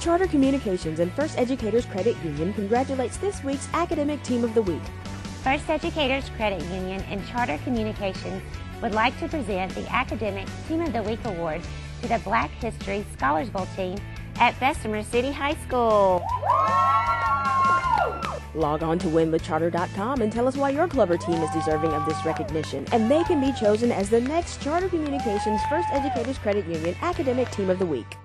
Charter Communications and First Educators Credit Union congratulates this week's Academic Team of the Week. First Educators Credit Union and Charter Communications would like to present the Academic Team of the Week Award to the Black History Scholars Bowl team at Bessemer City High School. Log on to winwithcharter.com and tell us why your club or team is deserving of this recognition, and they can be chosen as the next Charter Communications First Educators Credit Union Academic Team of the Week.